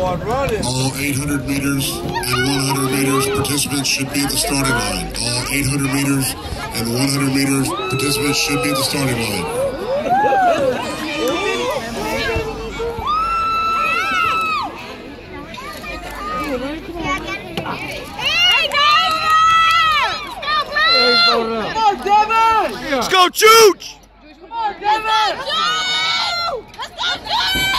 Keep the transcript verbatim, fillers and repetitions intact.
All eight hundred meters and one hundred meters participants should be at the starting line. All eight hundred meters and one hundred meters participants should be at the starting line. Come on, Devin! Let's go, Chooch! Come on, Devin! Let's go, Chooch!